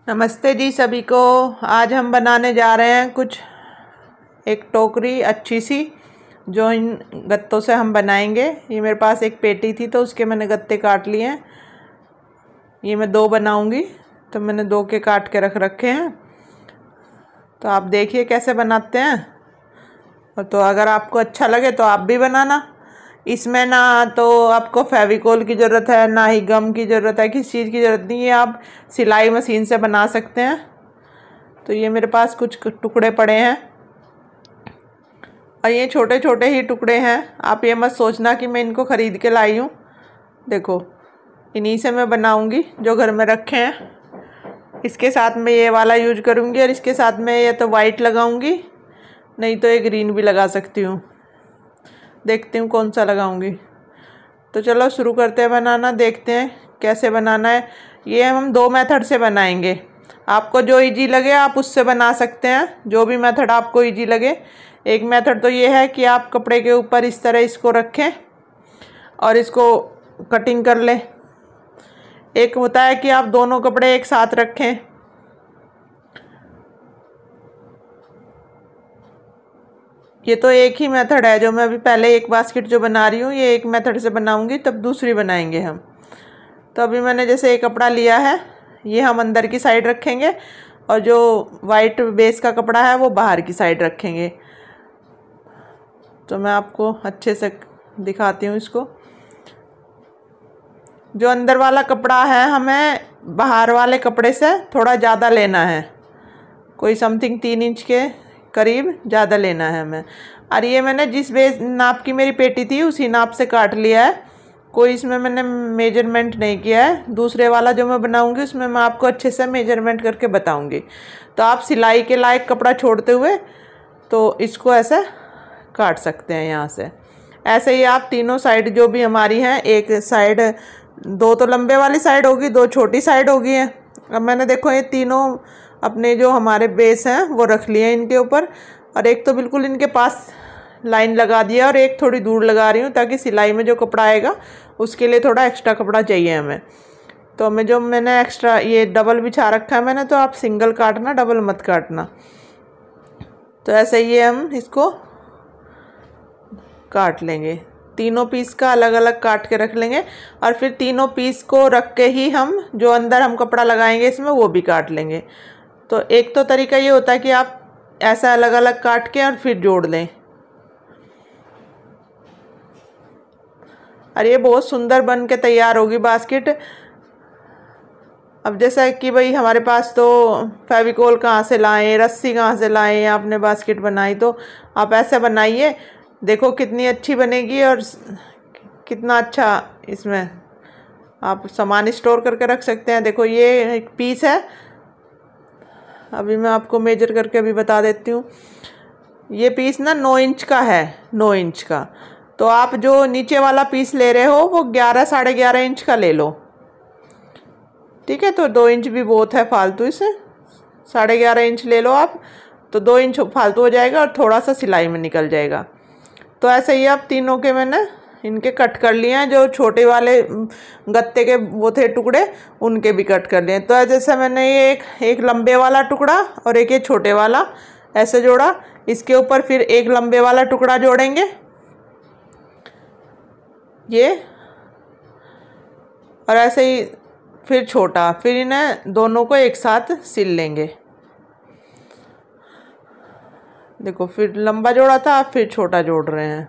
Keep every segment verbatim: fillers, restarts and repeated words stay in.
नमस्ते जी सभी को। आज हम बनाने जा रहे हैं कुछ एक टोकरी अच्छी सी जो इन गत्तों से हम बनाएंगे। ये मेरे पास एक पेटी थी तो उसके मैंने गत्ते काट लिए हैं। ये मैं दो बनाऊंगी तो मैंने दो के काट के रख रखे हैं। तो आप देखिए कैसे बनाते हैं, और तो अगर आपको अच्छा लगे तो आप भी बनाना। इसमें ना तो आपको फेविकोल की ज़रूरत है, ना ही गम की ज़रूरत है, किसी चीज़ की ज़रूरत नहीं है। आप सिलाई मशीन से बना सकते हैं। तो ये मेरे पास कुछ टुकड़े पड़े हैं और ये छोटे छोटे ही टुकड़े हैं। आप ये मत सोचना कि मैं इनको ख़रीद के लाई हूँ। देखो, इन्हीं से मैं बनाऊँगी जो घर में रखे हैं। इसके साथ में ये वाला यूज करूँगी और इसके साथ में या तो वाइट लगाऊँगी, नहीं तो ये ग्रीन भी लगा सकती हूँ। देखती हूँ कौन सा लगाऊंगी। तो चलो शुरू करते हैं बनाना, देखते हैं कैसे बनाना है। ये हम दो मेथड से बनाएंगे। आपको जो इजी लगे आप उससे बना सकते हैं, जो भी मेथड आपको इजी लगे। एक मेथड तो ये है कि आप कपड़े के ऊपर इस तरह इसको रखें और इसको कटिंग कर लें। एक होता है कि आप दोनों कपड़े एक साथ रखें। ये तो एक ही मेथड है जो मैं अभी पहले एक बास्केट जो बना रही हूँ, ये एक मेथड से बनाऊंगी, तब दूसरी बनाएंगे हम। तो अभी मैंने जैसे एक कपड़ा लिया है, ये हम अंदर की साइड रखेंगे और जो वाइट बेस का कपड़ा है वो बाहर की साइड रखेंगे। तो मैं आपको अच्छे से दिखाती हूँ इसको। जो अंदर वाला कपड़ा है हमें बाहर वाले कपड़े से थोड़ा ज़्यादा लेना है, कोई समथिंग तीन इंच के करीब ज़्यादा लेना है हमें। और ये मैंने जिस बेस नाप की मेरी पेटी थी उसी नाप से काट लिया है, कोई इसमें मैंने मेजरमेंट नहीं किया है। दूसरे वाला जो मैं बनाऊंगी उसमें मैं आपको अच्छे से मेजरमेंट करके बताऊंगी। तो आप सिलाई के लायक कपड़ा छोड़ते हुए तो इसको ऐसे काट सकते हैं यहाँ से। ऐसे ही आप तीनों साइड जो भी हमारी हैं, एक साइड दो तो लंबे वाली साइड होगी, दो छोटी साइड होगी है। अब मैंने देखो ये तीनों अपने जो हमारे बेस हैं वो रख लिए हैं इनके ऊपर, और एक तो बिल्कुल इनके पास लाइन लगा दिया और एक थोड़ी दूर लगा रही हूँ ताकि सिलाई में जो कपड़ा आएगा उसके लिए थोड़ा एक्स्ट्रा कपड़ा चाहिए हमें। तो मैं जो मैंने एक्स्ट्रा ये डबल बिछा रखा है मैंने, तो आप सिंगल काटना, डबल मत काटना। तो ऐसे ही हम इसको काट लेंगे, तीनों पीस का अलग अलग काट के रख लेंगे और फिर तीनों पीस को रख के ही हम जो अंदर हम कपड़ा लगाएंगे इसमें वो भी काट लेंगे। तो एक तो तरीका ये होता है कि आप ऐसा अलग अलग काट के और फिर जोड़ लें, और ये बहुत सुंदर बन के तैयार होगी बास्केट। अब जैसा कि भाई हमारे पास तो फेविकोल कहाँ से लाएं, रस्सी कहाँ से लाएं, आपने बास्केट बनाई तो आप ऐसे बनाइए। देखो कितनी अच्छी बनेगी और कितना अच्छा इसमें आप सामान स्टोर करके रख सकते हैं। देखो ये एक पीस है, अभी मैं आपको मेजर करके अभी बता देती हूँ। ये पीस ना नौ इंच का है, नौ इंच का। तो आप जो नीचे वाला पीस ले रहे हो वो ग्यारह साढ़े ग्यारह इंच का ले लो, ठीक है। तो दो इंच भी बहुत है फालतू, इसे साढ़े ग्यारह इंच ले लो आप, तो दो इंच फालतू हो जाएगा और थोड़ा सा सिलाई में निकल जाएगा। तो ऐसे ही आप तीनों के मैंने इनके कट कर लिए हैं। जो छोटे वाले गत्ते के वो थे टुकड़े, उनके भी कट कर लिए। तो जैसे मैंने ये एक एक लंबे वाला टुकड़ा और एक ये छोटे वाला ऐसे जोड़ा, इसके ऊपर फिर एक लंबे वाला टुकड़ा जोड़ेंगे ये, और ऐसे ही फिर छोटा, फिर इन्हें दोनों को एक साथ सिल लेंगे। देखो फिर लंबा जोड़ा था, फिर छोटा जोड़ रहे हैं।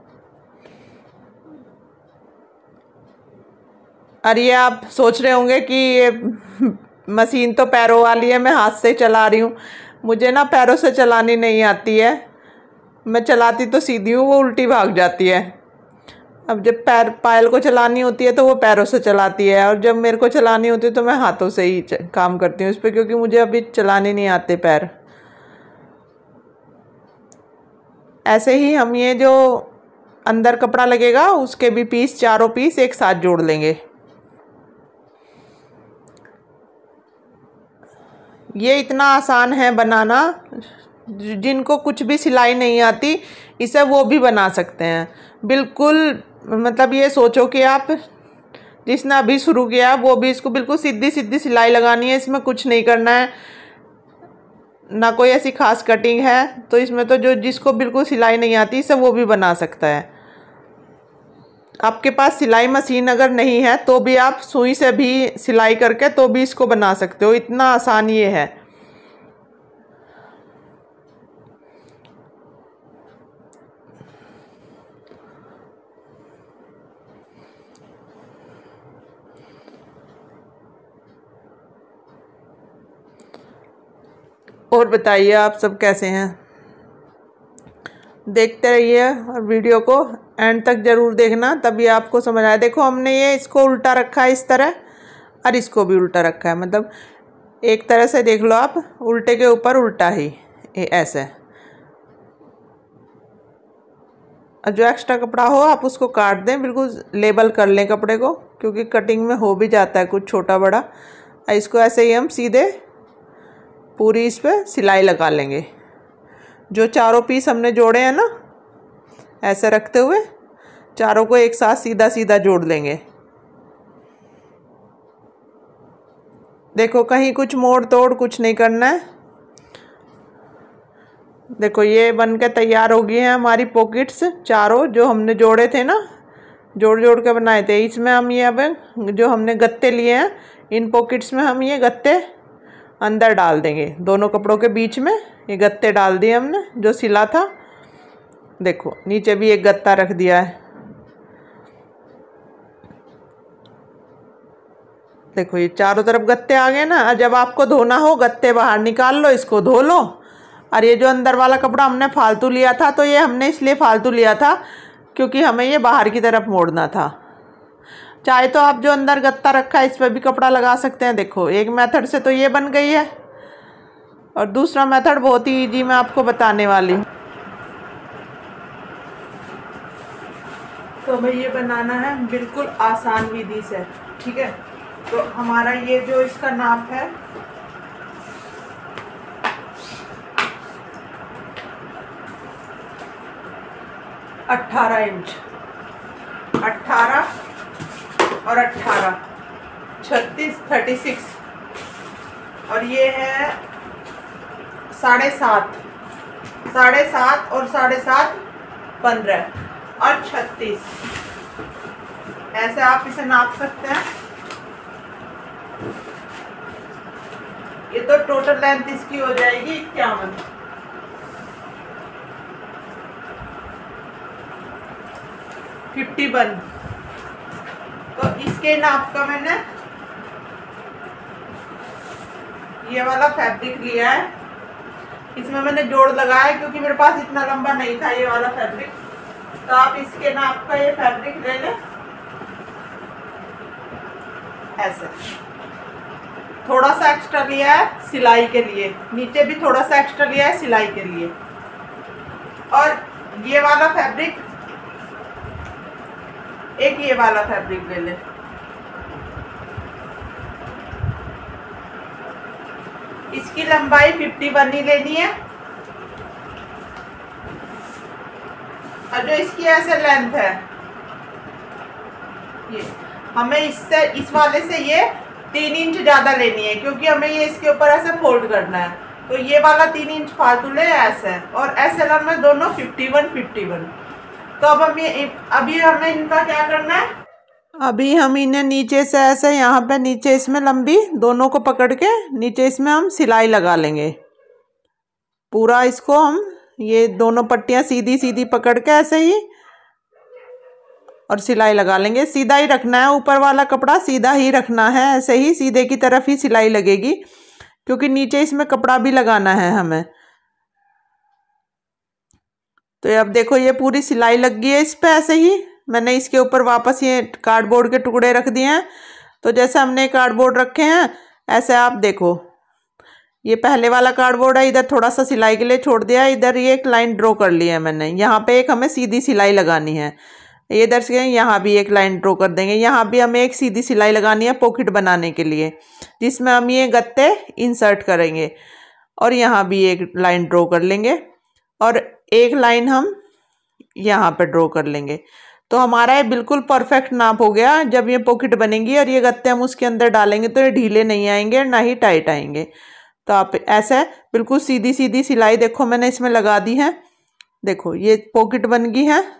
और ये आप सोच रहे होंगे कि ये मशीन तो पैरों वाली है, मैं हाथ से चला रही हूँ। मुझे ना पैरों से चलानी नहीं आती है, मैं चलाती तो सीधी हूँ, वो उल्टी भाग जाती है। अब जब पैर पायल को चलानी होती है तो वो पैरों से चलाती है, और जब मेरे को चलानी होती है तो मैं हाथों से ही काम करती हूँ इस पर, क्योंकि मुझे अभी चलाने नहीं आते पैर। ऐसे ही हम ये जो अंदर कपड़ा लगेगा उसके भी पीस, चारों पीस एक साथ जोड़ लेंगे। ये इतना आसान है बनाना, जिनको कुछ भी सिलाई नहीं आती इसे वो भी बना सकते हैं बिल्कुल। मतलब ये सोचो कि आप जिसने अभी शुरू किया वो भी इसको बिल्कुल सीधी सीधी सिलाई लगानी है, इसमें कुछ नहीं करना है, ना कोई ऐसी खास कटिंग है। तो इसमें तो जो जिसको बिल्कुल सिलाई नहीं आती सब वो भी बना सकता है। आपके पास सिलाई मशीन अगर नहीं है तो भी आप सुई से भी सिलाई करके तो भी इसको बना सकते हो, इतना आसान ये है। और बताइए आप सब कैसे हैं, देखते रहिए और वीडियो को एंड तक ज़रूर देखना, तभी आपको समझ आए। देखो हमने ये इसको उल्टा रखा है इस तरह, और इसको भी उल्टा रखा है, मतलब एक तरह से देख लो आप, उल्टे के ऊपर उल्टा ही ये ऐसे। और जो एक्स्ट्रा कपड़ा हो आप उसको काट दें, बिल्कुल लेबल कर लें कपड़े को, क्योंकि कटिंग में हो भी जाता है कुछ छोटा बड़ा। इसको ऐसे ही हम सीधे पूरी इस पर सिलाई लगा लेंगे। जो चारों पीस हमने जोड़े हैं ना, ऐसे रखते हुए चारों को एक साथ सीधा सीधा जोड़ लेंगे। देखो कहीं कुछ मोड़ तोड़ कुछ नहीं करना है। देखो ये बन के तैयार हो गई हैं हमारी पॉकेट्स चारों, जो हमने जोड़े थे ना, जोड़ जोड़ के बनाए थे। इसमें हम ये अब जो हमने गत्ते लिए हैं, इन पॉकेट्स में हम ये गत्ते अंदर डाल देंगे। दोनों कपड़ों के बीच में ये गत्ते डाल दिए हमने जो सिला था। देखो नीचे भी एक गत्ता रख दिया है। देखो ये चारों तरफ गत्ते आ गए ना। जब आपको धोना हो गत्ते बाहर निकाल लो, इसको धो लो। और ये जो अंदर वाला कपड़ा हमने फालतू लिया था, तो ये हमने इसलिए फालतू लिया था क्योंकि हमें ये बाहर की तरफ मोड़ना था। चाहे तो आप जो अंदर गत्ता रखा है इस पर भी कपड़ा लगा सकते हैं। देखो एक मेथड से तो ये बन गई है, और दूसरा मेथड बहुत ही इजी मैं आपको बताने वाली हूँ। तो हमें ये बनाना है बिल्कुल आसान विधि से, ठीक है। तो हमारा ये जो इसका नाप है अट्ठारह इंच, अट्ठारह और अट्ठारह छत्तीस, थर्टी सिक्स, और ये है साढ़े सात, साढ़े सात और साढ़े सात पंद्रह और छत्तीस। ऐसे आप इसे नाप सकते हैं। ये तो टोटल लेंथ इसकी हो जाएगी इक्यावन। Fifty one. तो इसके नाप का मैंने ये वाला फैब्रिक लिया है, इसमें मैंने जोड़ लगाया क्योंकि मेरे पास इतना लंबा नहीं था ये वाला फैब्रिक। तो आप इसके नाप का ये फैब्रिक ले लें ऐसे। थोड़ा सा एक्स्ट्रा लिया है सिलाई के लिए, नीचे भी थोड़ा सा एक्स्ट्रा लिया है सिलाई के लिए। और ये वाला फैब्रिक, एक ये वाला फैब्रिक ले लें। इसकी लंबाई इक्यावन ही लेनी है, और जो इसकी ऐसे लेंथ है ये हमें इससे इस वाले से ये तीन इंच ज़्यादा लेनी है, क्योंकि हमें ये इसके ऊपर ऐसे फोल्ड करना है। तो ये वाला तीन इंच फालतू ले ऐसे, और ऐसे लंबे दोनों इक्यावन इक्यावन। तो अब हम ये अभी हमें इनका क्या करना है, अभी हम इन्हें नीचे से ऐसे यहाँ पे नीचे इसमें लंबी दोनों को पकड़ के नीचे इसमें हम सिलाई लगा लेंगे। पूरा इसको हम ये दोनों पट्टियाँ सीधी सीधी पकड़ के ऐसे ही और सिलाई लगा लेंगे। सीधा ही रखना है, ऊपर वाला कपड़ा सीधा ही रखना है, ऐसे ही सीधे की तरफ ही सिलाई लगेगी, क्योंकि नीचे इसमें कपड़ा भी लगाना है हमें। तो अब देखो ये पूरी सिलाई लग गई है इस पे। ऐसे ही मैंने इसके ऊपर वापस ये कार्डबोर्ड के टुकड़े रख दिए हैं। तो जैसे हमने कार्डबोर्ड रखे हैं ऐसे आप देखो, ये पहले वाला कार्डबोर्ड है, इधर थोड़ा सा सिलाई के लिए छोड़ दिया है, इधर ये एक लाइन ड्रॉ कर ली है मैंने। यहाँ पे एक हमें सीधी सिलाई लगानी है, ये इधर से यहाँ भी एक लाइन ड्रॉ कर देंगे। यहाँ भी हमें एक सीधी सिलाई लगानी है पॉकेट बनाने के लिए, जिसमें हम ये गत्ते इंसर्ट करेंगे। और यहाँ भी एक लाइन ड्रॉ कर लेंगे, और एक लाइन हम यहाँ पे ड्रॉ कर लेंगे। तो हमारा ये बिल्कुल परफेक्ट नाप हो गया। जब ये पॉकेट बनेंगी और ये गत्ते हम उसके अंदर डालेंगे तो ये ढीले नहीं आएंगे ना ही टाइट आएंगे। तो आप ऐसे बिल्कुल सीधी सीधी सिलाई देखो मैंने इसमें लगा दी है। देखो ये पॉकेट बन गई है,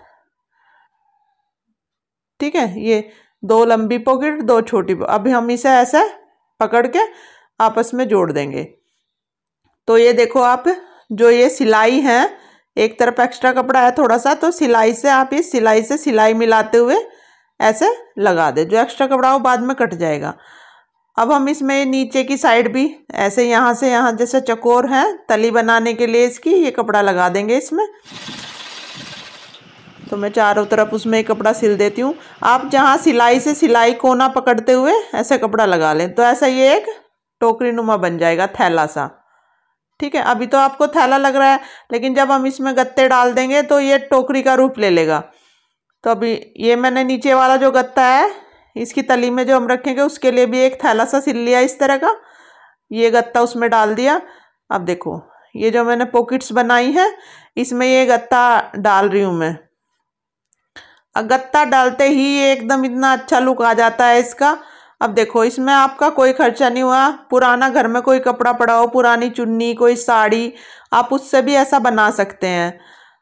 ठीक है। ये दो लंबी पॉकेट, दो छोटी। अभी हम इसे ऐसे पकड़ के आपस में जोड़ देंगे। तो ये देखो आप जो ये सिलाई है, एक तरफ एक्स्ट्रा कपड़ा है थोड़ा सा, तो सिलाई से आप इस सिलाई से सिलाई मिलाते हुए ऐसे लगा दे। जो एक्स्ट्रा कपड़ा वो बाद में कट जाएगा। अब हम इसमें नीचे की साइड भी ऐसे यहाँ से यहाँ जैसे चकोर है तली बनाने के लिए इसकी, ये कपड़ा लगा देंगे इसमें। तो मैं चारों तरफ उसमें कपड़ा सिल देती हूँ। आप जहाँ सिलाई से सिलाई कोना पकड़ते हुए ऐसे कपड़ा लगा लें तो ऐसा ये एक टोकरी नुमा बन जाएगा, थैला सा, ठीक है। अभी तो आपको थैला लग रहा है, लेकिन जब हम इसमें गत्ते डाल देंगे तो ये टोकरी का रूप ले लेगा। तो अभी ये मैंने नीचे वाला जो गत्ता है इसकी तली में जो हम रखेंगे उसके लिए भी एक थैला सा सिल लिया इस तरह का, ये गत्ता उसमें डाल दिया। अब देखो ये जो मैंने पॉकेट्स बनाई है इसमें ये गत्ता डाल रही हूँ मैं। अब गत्ता डालते ही ये एकदम इतना अच्छा लुक आ जाता है इसका। अब देखो इसमें आपका कोई खर्चा नहीं हुआ। पुराना घर में कोई कपड़ा पड़ा हो, पुरानी चुन्नी, कोई साड़ी, आप उससे भी ऐसा बना सकते हैं।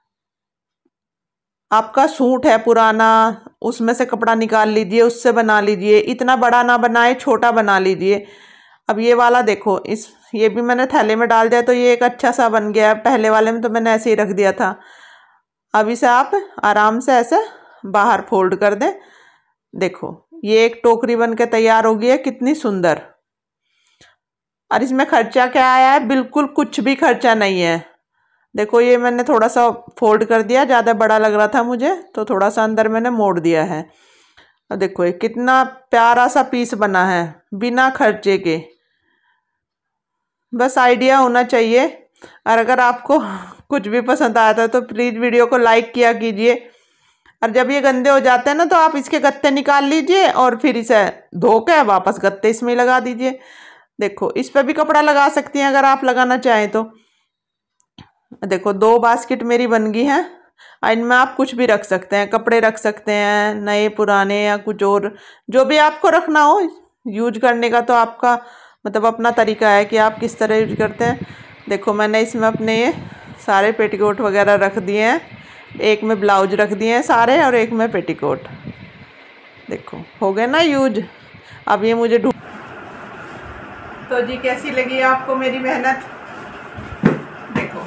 आपका सूट है पुराना, उसमें से कपड़ा निकाल लीजिए, उससे बना लीजिए। इतना बड़ा ना बनाए, छोटा बना लीजिए। अब ये वाला देखो, इस ये भी मैंने थैले में डाल दिया तो ये एक अच्छा सा बन गया है। पहले वाले में तो मैंने ऐसे ही रख दिया था। अब इसे आप आराम से ऐसे बाहर फोल्ड कर दें। देखो ये एक टोकरी बन के तैयार हो गई है, कितनी सुंदर। और इसमें खर्चा क्या आया है? बिल्कुल कुछ भी खर्चा नहीं है। देखो ये मैंने थोड़ा सा फोल्ड कर दिया, ज़्यादा बड़ा लग रहा था मुझे तो थोड़ा सा अंदर मैंने मोड़ दिया है। और देखो ये कितना प्यारा सा पीस बना है बिना खर्चे के। बस आइडिया होना चाहिए। और अगर आपको कुछ भी पसंद आया था तो प्लीज़ वीडियो को लाइक किया कीजिए। और जब ये गंदे हो जाते हैं ना तो आप इसके गत्ते निकाल लीजिए और फिर इसे धो के वापस गत्ते इसमें लगा दीजिए। देखो इस पर भी कपड़ा लगा सकती हैं अगर आप लगाना चाहें तो। देखो दो बास्केट मेरी बन गई हैं। इनमें आप कुछ भी रख सकते हैं, कपड़े रख सकते हैं, नए पुराने या कुछ और, जो भी आपको रखना हो यूज करने का। तो आपका मतलब अपना तरीका है कि आप किस तरह यूज करते हैं। देखो मैंने इसमें अपने ये सारे पेटीकोट वगैरह रख दिए हैं। एक में ब्लाउज रख दिए हैं सारे और एक में पेटीकोट। देखो हो गए ना यूज। अब ये मुझे ढूंढ। तो जी कैसी लगी आपको मेरी मेहनत? देखो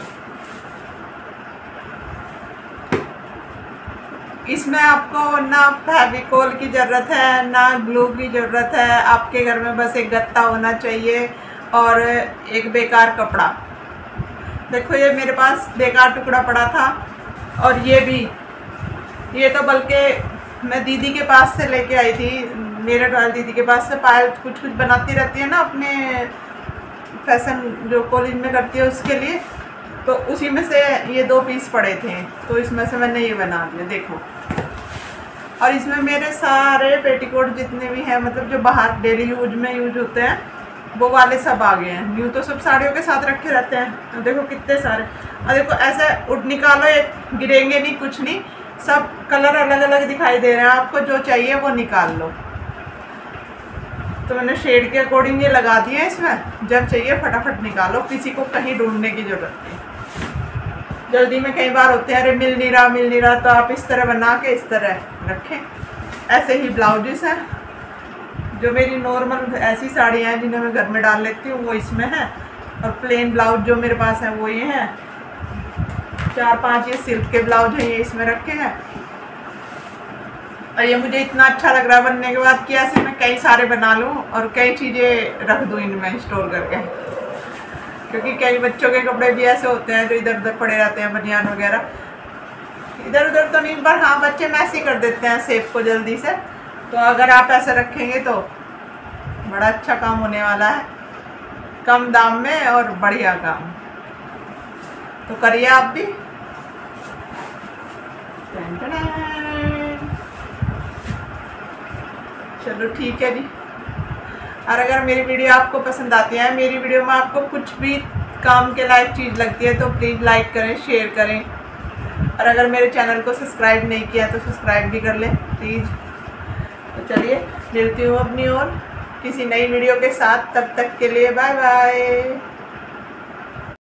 इसमें आपको ना फेविकोल की ज़रूरत है ना ग्लू की ज़रूरत है। आपके घर में बस एक गत्ता होना चाहिए और एक बेकार कपड़ा। देखो ये मेरे पास बेकार टुकड़ा पड़ा था और ये भी, ये तो बल्कि मैं दीदी के पास से लेके आई थी, मेरे वाली दीदी के पास से। पायल कुछ कुछ बनाती रहती है ना अपने फैशन जो कॉलेज में करती है उसके लिए, तो उसी में से ये दो पीस पड़े थे तो इसमें से मैंने ये बना दिया। देखो और इसमें मेरे सारे पेटीकोट जितने भी हैं, मतलब जो बाहर डेली यूज में यूज होते हैं वो वाले सब आ गए हैं। यूँ तो सब साड़ियों के साथ रखे रहते हैं। तो देखो कितने सारे। और देखो ऐसे उठ निकालो, एक गिरेंगे नहीं, कुछ नहीं, सब कलर अलग अलग दिखाई दे रहे हैं। आपको जो चाहिए वो निकाल लो। तो मैंने शेड के अकॉर्डिंग ये लगा दिए इसमें। जब चाहिए फटाफट निकालो, किसी को कहीं ढूंढने की जरूरत नहीं। जल्दी में कई बार होते हैं अरे मिल नहीं रहा मिल नहीं रहा, तो आप इस तरह बना के इस तरह रखें। ऐसे ही ब्लाउजेस हैं जो मेरी नॉर्मल ऐसी साड़ियाँ हैं जिन्हें मैं घर में डाल लेती हूँ वो इसमें है। और प्लेन ब्लाउज जो मेरे पास है वो ये हैं। चार पांच ये सिल्क के ब्लाउज हैं, ये इसमें रखे हैं। और ये मुझे इतना अच्छा लग रहा है बनने के बाद कि ऐसे मैं कई सारे बना लूँ और कई चीज़ें रख दूँ इनमें स्टोर करके। क्योंकि कई बच्चों के कपड़े भी ऐसे होते हैं जो इधर उधर पड़े रहते हैं, बनियान वगैरह। इधर उधर तो नहीं, पर हाँ बच्चे मैस ही कर देते हैं सेफ को जल्दी से। तो अगर आप ऐसे रखेंगे तो बड़ा अच्छा काम होने वाला है, कम दाम में और बढ़िया काम। तो करिए आप भी। चलो ठीक है जी। और अगर मेरी वीडियो आपको पसंद आती है, मेरी वीडियो में आपको कुछ भी काम के लायक चीज़ लगती है तो प्लीज़ लाइक करें, शेयर करें और अगर मेरे चैनल को सब्सक्राइब नहीं किया तो सब्सक्राइब भी कर लें प्लीज़। तो चलिए मिलती हूँ अपनी और किसी नई वीडियो के साथ, तब तक के लिए बाय बाय।